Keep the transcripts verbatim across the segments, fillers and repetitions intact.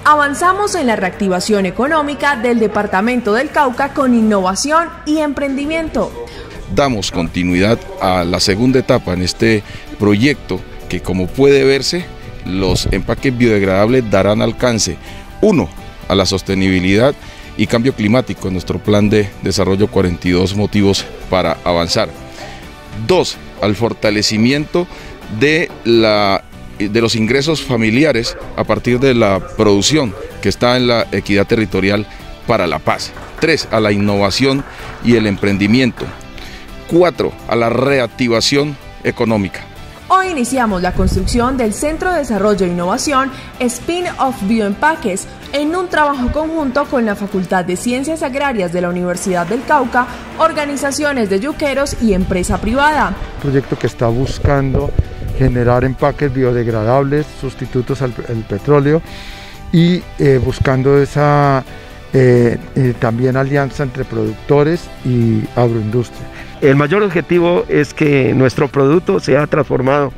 Avanzamos en la reactivación económica del departamento del Cauca con innovación y emprendimiento. Damos continuidad a la segunda etapa en este proyecto que, como puede verse, los empaques biodegradables darán alcance, uno, a la sostenibilidad y cambio climático en nuestro plan de desarrollo cuarenta y dos motivos para avanzar. Dos, al fortalecimiento de, la, de los ingresos familiares a partir de la producción que está en la equidad territorial para la paz. Tres, a la innovación y el emprendimiento. Cuatro, a la reactivación económica. Hoy iniciamos la construcción del Centro de Desarrollo e Innovación Spin-off Bioempaques en un trabajo conjunto con la Facultad de Ciencias Agrarias de la Universidad del Cauca, organizaciones de yuqueros y empresa privada. Un proyecto que está buscando generar empaques biodegradables, sustitutos al, al petróleo y eh, buscando esa eh, eh, también alianza entre productores y agroindustria. El mayor objetivo es que nuestro producto sea transformado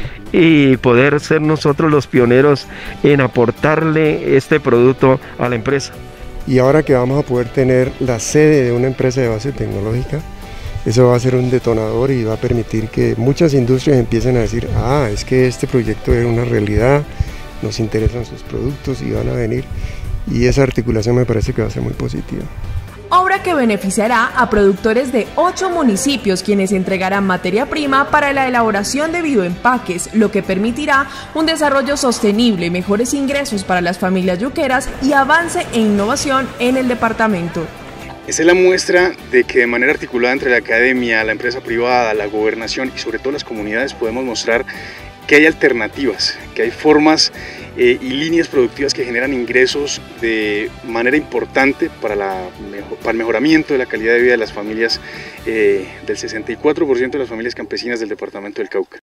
y poder ser nosotros los pioneros en aportarle este producto a la empresa. Y ahora que vamos a poder tener la sede de una empresa de base tecnológica, eso va a ser un detonador y va a permitir que muchas industrias empiecen a decir, ah, es que este proyecto es una realidad, nos interesan sus productos y van a venir. Y esa articulación me parece que va a ser muy positiva. Obra que beneficiará a productores de ocho municipios, quienes entregarán materia prima para la elaboración de bioempaques, lo que permitirá un desarrollo sostenible, mejores ingresos para las familias yuqueras y avance e innovación en el departamento. Esta es la muestra de que de manera articulada entre la academia, la empresa privada, la gobernación y sobre todo las comunidades podemos mostrar que hay alternativas, que hay formas eh, y líneas productivas que generan ingresos de manera importante para, la, para el mejoramiento de la calidad de vida de las familias, eh, del sesenta y cuatro por ciento de las familias campesinas del departamento del Cauca.